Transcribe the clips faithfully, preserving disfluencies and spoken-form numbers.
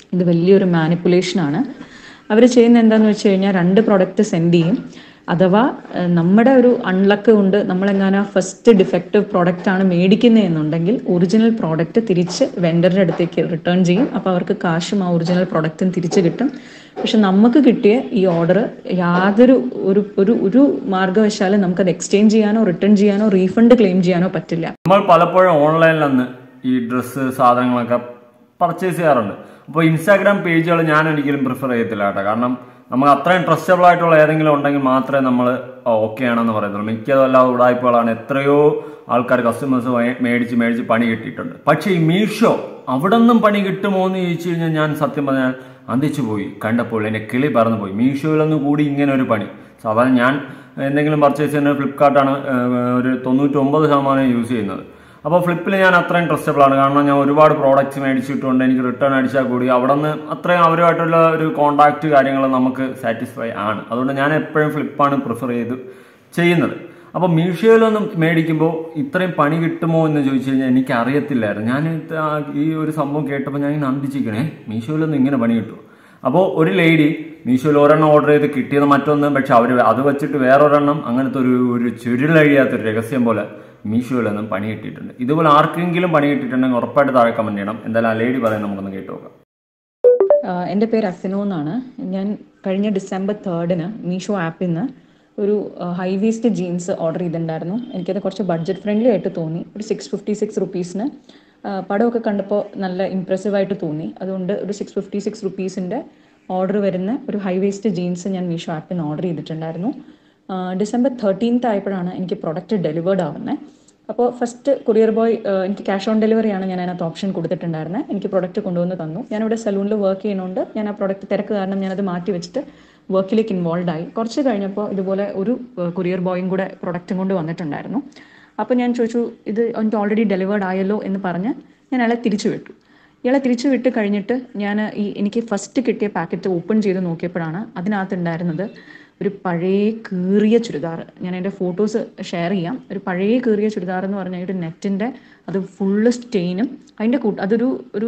ഇത് വലിയൊരു മാനിപ്പുലേഷനാണ്. അവർ ചെയ്യുന്ന എന്താണെന്ന് വെച്ച് കഴിഞ്ഞാൽ രണ്ട് പ്രോഡക്റ്റ് സെൻഡ് ചെയ്യും. അഥവാ നമ്മുടെ ഒരു അൺലക്ക് കൊണ്ട് നമ്മളെങ്ങാനും ഫസ്റ്റ് ഡിഫക്റ്റീവ് പ്രോഡക്റ്റാണ് മേടിക്കുന്നതെന്നുണ്ടെങ്കിൽ ഒറിജിനൽ പ്രോഡക്റ്റ് തിരിച്ച് വെൻഡറിൻ്റെ അടുത്തേക്ക് റിട്ടേൺ ചെയ്യും. അപ്പോൾ അവർക്ക് കാശും ആ ഒറിജിനൽ പ്രോഡക്റ്റും തിരിച്ച് കിട്ടും. പക്ഷെ നമുക്ക് കിട്ടിയ ഈ ഓർഡർ യാതൊരു ഒരു ഒരു ഒരു മാർഗ്ഗവശാലും നമുക്കത് എക്സ്ചേഞ്ച് ചെയ്യാനോ റിട്ടേൺ ചെയ്യാനോ റീഫണ്ട് ക്ലെയിം ചെയ്യാനോ പറ്റില്ല. നമ്മൾ പലപ്പോഴും ഓൺലൈനിലന്ന് ഈ ഡ്രസ്സ് സാധനങ്ങളൊക്കെ പർച്ചേസ് ചെയ്യാറുണ്ട്. അപ്പോൾ ഇൻസ്റ്റാഗ്രാം പേജുകൾ ഞാൻ ഒരിക്കലും പ്രിഫർ ചെയ്യത്തില്ല കേട്ടോ. കാരണം നമുക്ക് അത്രയും ട്രസ്റ്റബിൾ ആയിട്ടുള്ള ഏതെങ്കിലും ഉണ്ടെങ്കിൽ മാത്രമേ നമ്മൾ ഓക്കെ ആണെന്ന് പറയുന്നുള്ളൂ. മിക്കതല്ലാതെ ഉടായ്പകളാണ്. എത്രയോ ആൾക്കാർ കസ്റ്റമേഴ്സ് മേടിച്ച് മേടിച്ച് പണി കിട്ടിയിട്ടുണ്ട്. പക്ഷേ ഈ മീഷോ അവിടെ നിന്നും പണി കിട്ടുമോ എന്ന് ചോദിച്ചു കഴിഞ്ഞാൽ ഞാൻ സത്യം പറഞ്ഞാൽ അന്തിച്ചു പോയി. കണ്ടപ്പോൾ എൻ്റെ കിളി പറന്നു പോയി. മീഷോയിലൊന്നും കൂടി ഇങ്ങനെ ഒരു പണി. സാധാരണ ഞാൻ എന്തെങ്കിലും പർച്ചേസ് ചെയ്യുന്നത് ഫ്ലിപ്കാർട്ടാണ് ഒരു തൊണ്ണൂറ്റൊമ്പത് ശതമാനം യൂസ് ചെയ്യുന്നത്. അപ്പോൾ ഫ്ലിപ്പിൽ ഞാൻ അത്രയും ട്രസ്റ്റബിൾ ആണ്. കാരണം ഞാൻ ഒരുപാട് പ്രോഡക്റ്റ്സ് മേടിച്ചിട്ടുണ്ട്. എനിക്ക് റിട്ടേൺ അടിച്ചാൽ കൂടി അവിടെ നിന്ന് അത്രയും അവരുമായിട്ടുള്ള ഒരു കോൺടാക്റ്റ് കാര്യങ്ങൾ നമുക്ക് സാറ്റിസ്ഫൈ ആണ്. അതുകൊണ്ട് ഞാൻ എപ്പോഴും ഫ്ലിപ്പാണ് പ്രിഫർ ചെയ്ത് ചെയ്യുന്നത്. അപ്പോൾ മീഷോയിലൊന്നും മേടിക്കുമ്പോൾ ഇത്രയും പണി കിട്ടുമോ എന്ന് ചോദിച്ചു കഴിഞ്ഞാൽ എനിക്ക് അറിയത്തില്ലായിരുന്നു. ഞാൻ ഈ ഒരു സംഭവം കേട്ടപ്പോൾ ഞാൻ ഇങ്ങനെ അന്തിച്ചിരിക്കണേ, മീഷോയിലൊന്നും ഇങ്ങനെ പണി കിട്ടുമോ? അപ്പോൾ ഒരു ലേഡി മീഷോയിൽ ഒരെണ്ണം ഓർഡർ ചെയ്ത് കിട്ടിയത് മറ്റൊന്ന്, പക്ഷെ അവർ അത് വെച്ചിട്ട് വേറൊരെണ്ണം, അങ്ങനത്തെ ഒരു ഒരു ചുരുളഴിയാത്തൊരു രഹസ്യം പോലെ മീഷോയിലൊന്നും പണി കിട്ടിയിട്ടുണ്ട്. ഇതുപോലെ ആർക്കെങ്കിലും പണി കിട്ടിയിട്ടുണ്ടെങ്കിൽ ഉറപ്പായിട്ട് താഴെ കമന്റ് ചെയ്യണം. എന്തായാലും ആ ലേഡി പറയാൻ നമുക്കൊന്ന് കേട്ടു നോക്കാം. എൻ്റെ പേര് അസിനോ എന്നാണ്. ഞാൻ കഴിഞ്ഞ ഡിസംബർ തേർഡിന് മീഷോ ആപ്പിൽ നിന്ന് ഒരു ഹൈ വേസ്റ്റ് ജീൻസ് ഓർഡർ ചെയ്തിട്ടുണ്ടായിരുന്നു. എനിക്കത് കുറച്ച് ബഡ്ജറ്റ് ഫ്രണ്ട്ലി ആയിട്ട് തോന്നി. ഒരു സിക്സ് ഫിഫ്റ്റി സിക്സ് റുപ്പീസിന് പടമൊക്കെ കണ്ടപ്പോൾ നല്ല ഇംപ്രസീവായിട്ട് തോന്നി. അതുകൊണ്ട് ഒരു സിക്സ് ഫിഫ്റ്റി സിക്സ് റുപ്പീസിൻ്റെ ഓർഡർ വരുന്ന ഒരു ഹൈ വേസ്റ്റ് ജീൻസ് ഞാൻ മീഷോ ആപ്പിൽ നിന്ന് ഓർഡർ ചെയ്തിട്ടുണ്ടായിരുന്നു. ഡിസംബർ തേർട്ടീൻത്ത് ആയപ്പോഴാണ് എനിക്ക് പ്രൊഡക്റ്റ് ഡെലിവേർഡ് ആവുന്നത്. അപ്പോൾ ഫസ്റ്റ് കൊറിയർ ബോയ് എനിക്ക് ക്യാഷ് ഓൺ ഡെലിവറിയാണ് ഞാൻ അതിനകത്ത് ഓപ്ഷൻ കൊടുത്തിട്ടുണ്ടായിരുന്നത്. എനിക്ക് പ്രൊഡക്റ്റ് കൊണ്ടുവന്ന് തന്നു. ഞാനിവിടെ സലൂണിൽ വർക്ക് ചെയ്യുന്നതുകൊണ്ട് ഞാൻ ആ പ്രൊഡക്റ്റ് തിരക്ക് കാരണം ഞാനത് മാറ്റി വെച്ചിട്ട് വർക്കിലേക്ക് ഇൻവോൾവ് ആയി. കുറച്ച് കഴിഞ്ഞപ്പോൾ ഇതുപോലെ ഒരു കൊറിയർ ബോയും കൂടെ പ്രൊഡക്റ്റും കൊണ്ട് വന്നിട്ടുണ്ടായിരുന്നു. അപ്പോൾ ഞാൻ ചോദിച്ചു, ഇത് എനിക്ക് ഓൾറെഡി ഡെലിവേർഡ് ആയല്ലോ എന്ന് പറഞ്ഞ് ഞാൻ അയാളെ തിരിച്ചു വിട്ടു. ഇയാളെ തിരിച്ചു വിട്ട് കഴിഞ്ഞിട്ട് ഞാൻ ഈ എനിക്ക് ഫസ്റ്റ് കിട്ടിയ പാക്കറ്റ് ഓപ്പൺ ചെയ്ത് നോക്കിയപ്പോഴാണ് അതിനകത്തുണ്ടായിരുന്നത് ഒരു പഴയ കീറിയ ചുരിദാർ. ഞാൻ അതിൻ്റെ ഫോട്ടോസ് ഷെയർ ചെയ്യാം. ഒരു പഴയ കീറിയ ചുരിദാർ എന്ന് പറഞ്ഞാൽ ഒരു നെറ്റിൻ്റെ അത് ഫുള്ള് സ്റ്റെയിനും അതിൻ്റെ കൂട്ട് അതൊരു ഒരു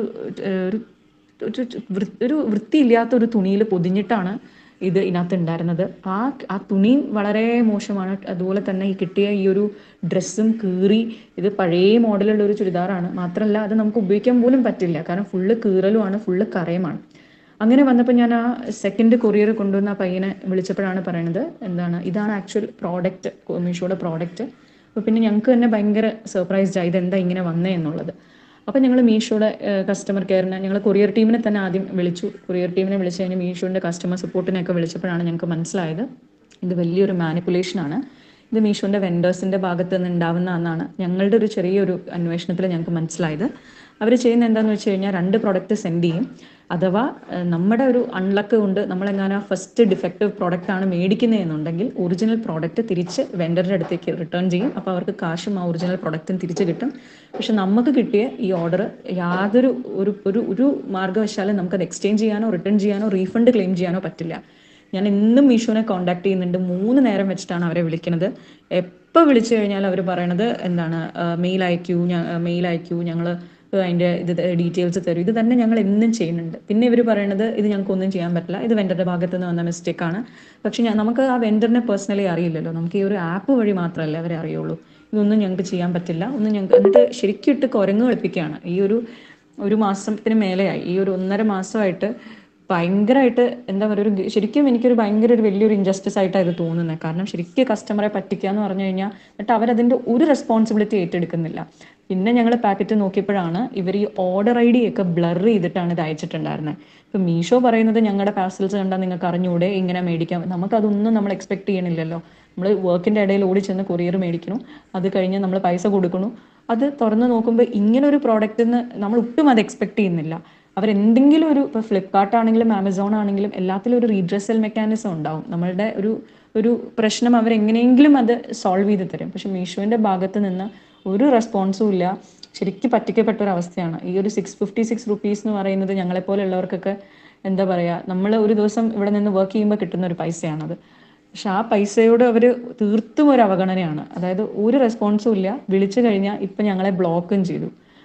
ഒരു വൃത്തിയില്ലാത്ത ഒരു തുണിയിൽ പൊതിഞ്ഞിട്ടാണ് ഇത് ഇതിനകത്ത് ഉണ്ടായിരുന്നത്. ആ ആ തുണി വളരെ മോശമാണ്. അതുപോലെ തന്നെ ഈ കിട്ടിയ ഈ ഒരു ഡ്രസ്സും കീറി, ഇത് പഴയ മോഡലുള്ള ഒരു ചുരിദാറാണ്. മാത്രമല്ല അത് നമുക്ക് ഉപയോഗിക്കാൻ പോലും പറ്റില്ല. കാരണം ഫുള്ള് കീറലുമാണ്, ഫുള്ള് കറയുമാണ്. അങ്ങനെ വന്നപ്പോൾ ഞാൻ ആ സെക്കൻഡ് കൊറിയർ കൊണ്ടുവന്ന ആ പയ്യനെ വിളിച്ചപ്പോഴാണ് പറയണത്, എന്താണ് ഇതാണ് ആക്ച്വൽ പ്രോഡക്റ്റ്, മീഷോയുടെ പ്രോഡക്റ്റ്. അപ്പോൾ പിന്നെ ഞങ്ങൾക്ക് തന്നെ ഭയങ്കര സർപ്രൈസ്ഡ് ആയി ഇതെന്താ ഇങ്ങനെ വന്നേ എന്നുള്ളത്. അപ്പോൾ ഞങ്ങൾ മീഷോയുടെ കസ്റ്റമർ കെയറിനെ ഞങ്ങൾ കൊറിയർ ടീമിനെ തന്നെ ആദ്യം വിളിച്ചു. കൊറിയർ ടീമിനെ വിളിച്ച് കഴിഞ്ഞ് മീഷോൻ്റെ കസ്റ്റമർ സപ്പോർട്ടിനെയൊക്കെ വിളിച്ചപ്പോഴാണ് ഞങ്ങൾക്ക് മനസ്സിലായത് ഇത് വലിയൊരു മാനിപ്പുലേഷനാണ്. ഇത് മീഷോൻ്റെ വെൻഡേഴ്സിൻ്റെ ഭാഗത്ത് നിന്ന് ഉണ്ടാവുന്നതെന്നാണ് ഞങ്ങളുടെ ഒരു ചെറിയൊരു അന്വേഷണത്തിൽ ഞങ്ങൾക്ക് മനസ്സിലായത്. അവർ ചെയ്യുന്ന എന്താണെന്ന് വെച്ച് കഴിഞ്ഞാൽ രണ്ട് പ്രോഡക്റ്റ് സെൻഡ് ചെയ്യും. അഥവാ നമ്മുടെ ഒരു അൺലക്ക് കൊണ്ട് നമ്മളെങ്ങാനും ഫസ്റ്റ് ഡിഫക്റ്റീവ് പ്രോഡക്റ്റാണ് മേടിക്കുന്നതെന്നുണ്ടെങ്കിൽ ഒറിജിനൽ പ്രോഡക്റ്റ് തിരിച്ച് വെൻഡറിൻ്റെ അടുത്തേക്ക് റിട്ടേൺ ചെയ്യും. അപ്പോൾ അവർക്ക് കാശും ആ ഒറിജിനൽ പ്രോഡക്റ്റും തിരിച്ച് കിട്ടും. പക്ഷെ നമുക്ക് കിട്ടിയ ഈ ഓർഡർ യാതൊരു ഒരു ഒരു ഒരു മാർഗ്ഗവശാലും നമുക്കത് എക്സ്ചേഞ്ച് ചെയ്യാനോ റിട്ടേൺ ചെയ്യാനോ റീഫണ്ട് ക്ലെയിം ചെയ്യാനോ പറ്റില്ല. ഞാൻ ഇന്നും മീഷോനെ കോൺടാക്ട് ചെയ്യുന്നുണ്ട്. മൂന്ന് നേരം വെച്ചിട്ടാണ് അവരെ വിളിക്കുന്നത്. എപ്പോൾ വിളിച്ചു കഴിഞ്ഞാൽ അവർ പറയണത് എന്താണ്, മെയിൽ അയക്കൂ, മെയിൽ അയക്കൂ, ഞങ്ങൾ അതിൻ്റെ ഇത് ഡീറ്റെയിൽസ് തരും. ഇത് തന്നെ ഞങ്ങൾ എന്നും ചെയ്യുന്നുണ്ട്. പിന്നെ ഇവർ പറയണത് ഇത് ഞങ്ങൾക്കൊന്നും ചെയ്യാൻ പറ്റില്ല, ഇത് വെൻഡറുടെ ഭാഗത്ത് നിന്ന് വന്ന മിസ്റ്റേക്കാണ്. പക്ഷെ ഞാൻ നമുക്ക് ആ വെൻഡറിനെ പേഴ്സണലി അറിയില്ലല്ലോ. നമുക്ക് ഈ ഒരു ആപ്പ് വഴി മാത്രമല്ലേ അവരെ അറിയുള്ളൂ. ഇതൊന്നും ഞങ്ങൾക്ക് ചെയ്യാൻ പറ്റില്ല, ഒന്നും ഞങ്ങൾക്ക്. എന്നിട്ട് ശരിക്കും ഇട്ട് കുരങ്ങ് കളിപ്പിക്കുകയാണ്. ഈ ഒരു ഒരു മാസത്തിന് മേലെയായി, ഈ ഒരു ഒന്നര മാസമായിട്ട് ഭയങ്കരമായിട്ട് എന്താ പറയുക, ഒരു ശരിക്കും എനിക്കൊരു ഭയങ്കര ഒരു വലിയൊരു ഇൻജസ്റ്റിസ് ആയിട്ടാണ് ഇത് തോന്നുന്നത്. കാരണം ശരിക്കും കസ്റ്റമറെ പറ്റിക്കുക എന്ന് പറഞ്ഞു കഴിഞ്ഞാൽ എന്നിട്ട് അവരതിൻ്റെ ഒരു റെസ്പോൺസിബിലിറ്റി ഏറ്റെടുക്കുന്നില്ല. പിന്നെ ഞങ്ങൾ പാക്കറ്റ് നോക്കിയപ്പോഴാണ് ഇവർ ഈ ഓർഡർ ഐ ഡി ഒക്കെ ബ്ലർ ചെയ്തിട്ടാണ് ഇത് അയച്ചിട്ടുണ്ടായിരുന്നത്. ഇപ്പം മീഷോ പറയുന്നത് ഞങ്ങളുടെ പാർസൽസ് കണ്ടാൽ നിങ്ങൾക്ക് അറിഞ്ഞൂടെ ഇങ്ങനെ മേടിക്കാം. നമുക്കതൊന്നും നമ്മൾ എക്സ്പെക്ട് ചെയ്യണില്ലല്ലോ. നമ്മൾ വർക്കിൻ്റെ ഇടയിൽ ഓടി ചെന്ന് കൊറിയർ മേടിക്കണം, അത് കഴിഞ്ഞ് നമ്മൾ പൈസ കൊടുക്കണം. അത് തുറന്ന് നോക്കുമ്പോൾ ഇങ്ങനൊരു പ്രോഡക്റ്റിൽ നിന്ന് നമ്മൾ ഒട്ടും അത് എക്സ്പെക്ട് ചെയ്യുന്നില്ല. അവരെന്തെങ്കിലും ഒരു ഇപ്പോൾ ഫ്ലിപ്കാർട്ട് ആണെങ്കിലും ആമസോൺ ആണെങ്കിലും എല്ലാത്തിലും ഒരു റീഡ്രസൽ മെക്കാനിസം ഉണ്ടാവും. നമ്മളുടെ ഒരു ഒരു പ്രശ്നം അവരെങ്ങനെയെങ്കിലും അത് സോൾവ് ചെയ്ത് തരും. പക്ഷെ മീഷോൻ്റെ ഭാഗത്ത് നിന്ന് ഒരു റെസ്പോൺസും ഇല്ല. ശരിക്കും പറ്റിക്കപ്പെട്ട ഒരു അവസ്ഥയാണ്. ഈ ഒരു സിക്സ് ഫിഫ്റ്റി സിക്സ് റുപ്പീസ് എന്ന് പറയുന്നത് ഞങ്ങളെപ്പോലുള്ളവർക്കൊക്കെ എന്താ പറയുക, നമ്മൾ ഒരു ദിവസം ഇവിടെ നിന്ന് വർക്ക് ചെയ്യുമ്പോൾ കിട്ടുന്ന ഒരു പൈസയാണത്. പക്ഷെ ആ പൈസയോട് അവർ തീർത്തും ഒരു അവഗണനയാണ്. അതായത് ഒരു റെസ്പോൺസും ഇല്ല. വിളിച്ചു കഴിഞ്ഞാൽ ഇപ്പം ഞങ്ങളെ ബ്ലോക്കും ചെയ്തു.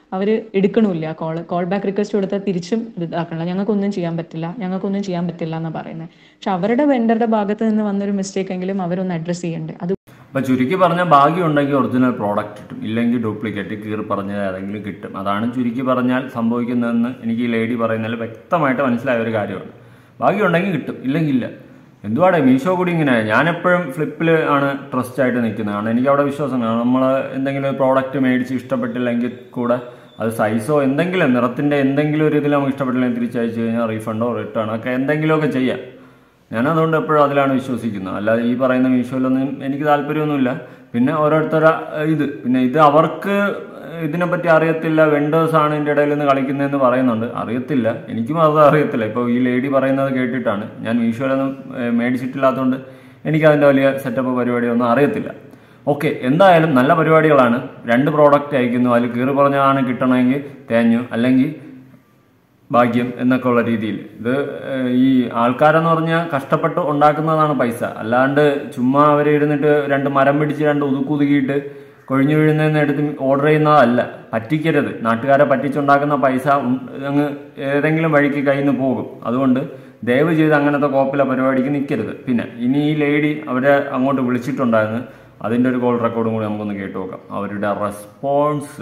അവർ എടുക്കണമില്ല കോൾ കോൾ ബാക്ക് റിക്വസ്റ്റ് കൊടുത്താൽ തിരിച്ചും ഇതാക്കണില്ല, ഞങ്ങൾക്കൊന്നും ചെയ്യാൻ പറ്റില്ല ഞങ്ങൾക്കൊന്നും ചെയ്യാൻ പറ്റില്ല എന്നാണ് പറയുന്നത്. പക്ഷെ അവരുടെ വെണ്ടറുടെ ഭാഗത്ത് നിന്ന് വന്നൊരു മിസ്റ്റേക്ക് എങ്കിലും അവരൊന്ന് അഡ്രസ്സ് ചെയ്യണ്ടേ. അത് അപ്പോൾ ചുരുക്കി പറഞ്ഞാൽ ഭാഗ്യം ഉണ്ടെങ്കിൽ ഒറിജിനൽ പ്രോഡക്റ്റ് കിട്ടും, ഇല്ലെങ്കിൽ ഡ്യൂപ്ലിക്കേറ്റ് കീറി പറഞ്ഞത് ഏതെങ്കിലും കിട്ടും. അതാണ് ചുരുക്കി പറഞ്ഞാൽ സംഭവിക്കുന്നതെന്ന് എനിക്ക് ഈ ലേഡി പറയുന്നതിൽ വ്യക്തമായിട്ട് മനസ്സിലായ ഒരു കാര്യമാണ്. ഭാഗ്യം ഉണ്ടെങ്കിൽ കിട്ടും, ഇല്ലെങ്കിൽ ഇല്ല. എന്തുവാടെ മീഷോ കൂടി ഇങ്ങനെ, ഞാനെപ്പോഴും ഫ്ലിപ്പിൽ ആണ് ട്രസ്റ്റ് ആയിട്ട് നിൽക്കുന്നതാണ്. എനിക്ക് അവിടെ വിശ്വാസമാണ്. നമ്മൾ എന്തെങ്കിലും ഒരു പ്രോഡക്റ്റ് മേടിച്ച് ഇഷ്ടപ്പെട്ടില്ലെങ്കിൽ കൂടെ അത് സൈസോ എന്തെങ്കിലും നിറത്തിൻ്റെ എന്തെങ്കിലും ഒരു ഇതിൽ നമുക്ക് ഇഷ്ടപ്പെട്ടില്ലെങ്കിൽ തിരിച്ചയച്ചു കഴിഞ്ഞാൽ റീഫണ്ടോ റിട്ടേണോ ഒക്കെ എന്തെങ്കിലുമൊക്കെ ചെയ്യാം. ഞാനതുകൊണ്ട് എപ്പോഴും അതിലാണ് വിശ്വസിക്കുന്നത്. അല്ലാതെ ഈ പറയുന്ന മീഷോയിലൊന്നും എനിക്ക് താല്പര്യമൊന്നുമില്ല. പിന്നെ ഓരോരുത്തര ഇത് പിന്നെ ഇത് അവർക്ക് ഇതിനെപ്പറ്റി അറിയത്തില്ല, വെണ്ടേഴ്സാണ് ഇതിൻ്റെ ഇടയിൽ നിന്ന് കളിക്കുന്നതെന്ന് പറയുന്നുണ്ട്. അറിയത്തില്ല, എനിക്കും അത് അറിയത്തില്ല. ഇപ്പോൾ ഈ ലേഡി പറയുന്നത് കേട്ടിട്ടാണ്. ഞാൻ മീഷോയിലൊന്നും മേടിച്ചിട്ടില്ലാത്തതുകൊണ്ട് എനിക്കതിൻ്റെ വലിയ സെറ്റപ്പ് പരിപാടിയൊന്നും അറിയത്തില്ല. ഓക്കെ, എന്തായാലും നല്ല പരിപാടികളാണ്. രണ്ട് പ്രോഡക്റ്റ് അയക്കുന്നു, അതിൽ കീറി പറഞ്ഞതാണ് കിട്ടണമെങ്കിൽ തേഞ്ഞു, അല്ലെങ്കിൽ ഭാഗ്യം എന്നൊക്കെ ഉള്ള രീതിയിൽ. ഇത് ഈ ആൾക്കാരെന്ന് പറഞ്ഞാൽ കഷ്ടപ്പെട്ട് ഉണ്ടാക്കുന്നതാണ് പൈസ, അല്ലാണ്ട് ചുമ്മാ അവർ ഇരുന്നിട്ട് രണ്ട് മരം പിടിച്ച് രണ്ട് ഉതുക്കുതുക്കിയിട്ട് കൊഴിഞ്ഞു വീഴുന്നതെന്ന് എടുത്ത് ഓർഡർ ചെയ്യുന്നതല്ല. പറ്റിക്കരുത്. നാട്ടുകാരെ പറ്റിച്ചുണ്ടാക്കുന്ന പൈസ അങ്ങ് ഏതെങ്കിലും വഴിക്ക് കയ്യിൽ നിന്ന് പോകും. അതുകൊണ്ട് ദയവ് ചെയ്ത് അങ്ങനത്തെ കോപ്പിലെ പരിപാടിക്ക് നിൽക്കരുത്. പിന്നെ ഇനി ഈ ലേഡി അവരെ അങ്ങോട്ട് വിളിച്ചിട്ടുണ്ടായിരുന്നു, അതിൻ്റെ ഒരു കോൾ റെക്കോർഡും കൂടി നമുക്കൊന്ന് കേട്ടു നോക്കാം. അവരുടെ റെസ്പോൺസ്.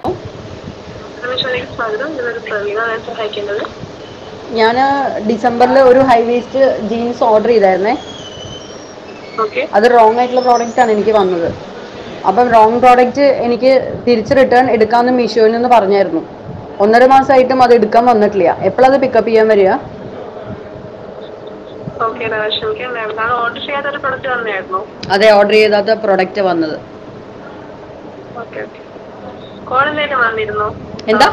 ഞാൻ ഡിസംബറിൽ ഒരു ഹൈ വേസ്റ്റ് ജീൻസ് ഓർഡർ ചെയ്തായിരുന്നേ. അത് റോങ് ആയിട്ടുള്ള പ്രോഡക്റ്റ് ആണ് എനിക്ക് വന്നത്. അപ്പം റോങ് പ്രോഡക്റ്റ് എനിക്ക് തിരിച്ച് റിട്ടേൺ എടുക്കാമെന്ന് മീഷോയിൽ നിന്ന് പറഞ്ഞായിരുന്നു. ഒന്നര മാസമായിട്ടും അത് എടുക്കാൻ വന്നിട്ടില്ല. എപ്പോഴത് പിക്കപ്പ് ചെയ്യാൻ വരിക? അതെ, ഓർഡർ ചെയ്താത്ത പ്രൊഡക്റ്റ് വന്നത്. എന്താ?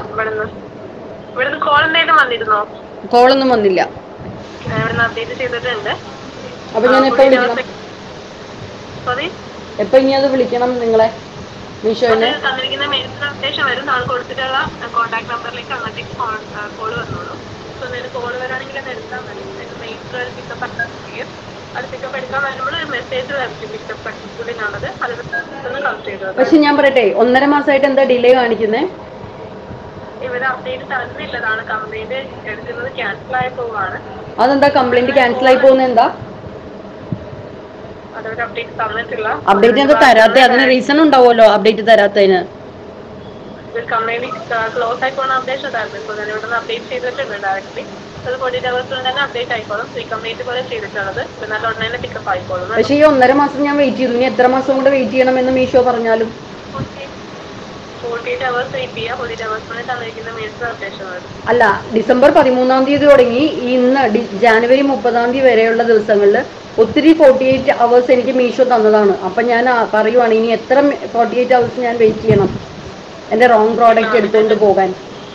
കോളൊന്നും വന്നില്ല. അപ്പൊ ഞാൻ എപ്പോ വിളിക്കണം? എപ്പോ ഇനി അത് വിളിക്കണം നിങ്ങളെ മീഷോയിന്? പക്ഷെ ഞാൻ പറയട്ടെ, ഒന്നര മാസമായിട്ട് എന്താ ഡിലേ കാണിക്കുന്നേ? അതെന്താ കംപ്ലൈന്റ് ക്യാൻസൽ ആയി പോകുന്നത്? എന്താ അപ്ഡേറ്റ് എന്താ തരാത്ത? അതിന് റീസൺ ഉണ്ടാവുമല്ലോ അപ്ഡേറ്റ് തരാത്തതിന്. പക്ഷെ ഈ ഒന്നര മാസം ഞാൻ വെയിറ്റ് ചെയ്തു. ഇനി എത്ര മാസം കൊണ്ട് വെയിറ്റ് ചെയ്യണമെന്ന് മീഷോ പറഞ്ഞാലും അല്ല, ഡിസംബർ പതിമൂന്നാം തീയതി തുടങ്ങി ഇന്ന് ജാനുവരി മുപ്പതാം തീയതി വരെയുള്ള ദിവസങ്ങളിൽ ഒത്തിരി ഫോർട്ടി എയ്റ്റ് അവേഴ്സ് എനിക്ക് മീഷോ തന്നതാണ്. അപ്പൊ ഞാൻ പറയുവാണ്, ഇനി എത്ര ഫോർട്ടി എയ്റ്റ് അവേഴ്സ് ഞാൻ വെയിറ്റ് ചെയ്യണം എന്റെ റോങ് പ്രോഡക്റ്റ് എടുത്തുകൊണ്ട് പോകാൻ?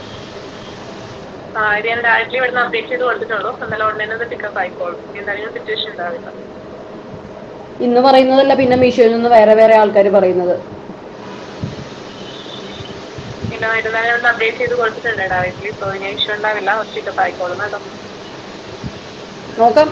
ഇന്ന് പറയുന്നതല്ല, പിന്നെ മീഷോയിൽ നിന്ന് വേറെ വേറെ ആൾക്കാർ പറയുന്നത്. നോക്കാം.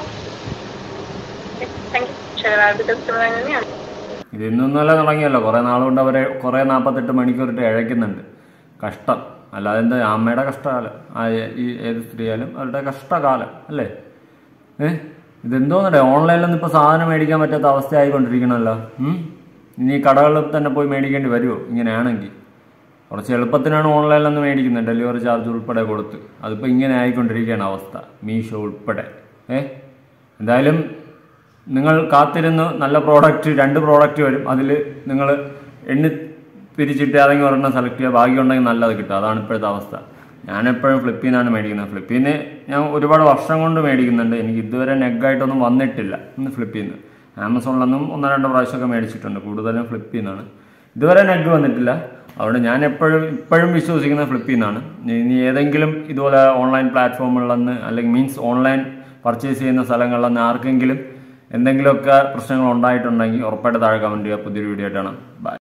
ഇതൊന്നല്ല തുടങ്ങിയല്ലോ, കുറെ നാളുകൊണ്ട് അവരെ കുറെ നാൽപ്പത്തെട്ട് മണിക്കൂറിട്ട് ഇഴയ്ക്കുന്നുണ്ട്. കഷ്ടം. അല്ലാതെ എന്താ, അമ്മയുടെ കഷ്ടകാലം, ആ ഈ ഏത് സ്ത്രീയാലും അവരുടെ കഷ്ടകാലം അല്ലേ? ഏഹ് ഇതെന്തോന്നടേ, ഓൺലൈനിലൊന്നും ഇപ്പോൾ സാധനം മേടിക്കാൻ പറ്റാത്ത അവസ്ഥ ആയിക്കൊണ്ടിരിക്കണമല്ലോ. ഇനി കടകളിൽ തന്നെ പോയി മേടിക്കേണ്ടി വരുമോ ഇങ്ങനെയാണെങ്കിൽ? കുറച്ച് എളുപ്പത്തിനാണ് ഓൺലൈനിലൊന്ന് മേടിക്കുന്നത്, ഡെലിവറി ചാർജ് ഉൾപ്പെടെ കൊടുത്ത്. അതിപ്പോൾ ഇങ്ങനെ ആയിക്കൊണ്ടിരിക്കുകയാണ് അവസ്ഥ, മീഷോ ഉൾപ്പെടെ. ഏഹ് എന്തായാലും നിങ്ങൾ കാത്തിരുന്ന് നല്ല പ്രോഡക്റ്റ്, രണ്ട് പ്രോഡക്റ്റ് വരും, അതിൽ നിങ്ങൾ എണ്ണി പിരിച്ചിട്ട് ഏതെങ്കിലും ഒരെണ്ണം സെലക്ട് ചെയ്യുക. ഭാഗ്യം ഉണ്ടെങ്കിൽ നല്ലത് കിട്ടും. അതാണ് ഇപ്പോഴത്തെ അവസ്ഥ. ഞാനെപ്പോഴും ഫ്ലിപ്പിൽ നിന്നാണ് മേടിക്കുന്നത്. ഫ്ലിപ്പിൽ നിന്ന് ഞാൻ ഒരുപാട് വർഷം കൊണ്ട് മേടിക്കുന്നുണ്ട്. എനിക്ക് ഇതുവരെ നെഗായിട്ടൊന്നും വന്നിട്ടില്ല ഇന്ന് ഫ്ലിപ്പിൽ നിന്ന്. ആമസോണിലൊന്നും ഒന്നോ രണ്ടോ പ്രാവശ്യമൊക്കെ മേടിച്ചിട്ടുണ്ട്, കൂടുതലും ഫ്ലിപ്പിൽ നിന്നാണ്. ഇതുവരെ നെഗ് വന്നിട്ടില്ല. അതുകൊണ്ട് ഞാൻ എപ്പോഴും ഇപ്പോഴും വിശ്വസിക്കുന്ന ഫ്ലിപ്പിൽ നിന്നാണ്. ഇനി ഏതെങ്കിലും ഇതുപോലെ ഓൺലൈൻ പ്ലാറ്റ്ഫോമുകളിൽ അല്ലെങ്കിൽ മീൻസ് ഓൺലൈൻ പർച്ചേസ് ചെയ്യുന്ന സ്ഥലങ്ങളിൽ നിന്ന് ആർക്കെങ്കിലും എന്തെങ്കിലുമൊക്കെ പ്രശ്നങ്ങൾ ഉണ്ടായിട്ടുണ്ടെങ്കിൽ ഉറപ്പായിട്ട് താഴെ കമൻറ്റ് ചെയ്യുക. പുതിയൊരു വീഡിയോ ആയിട്ടാണ്. ബൈ.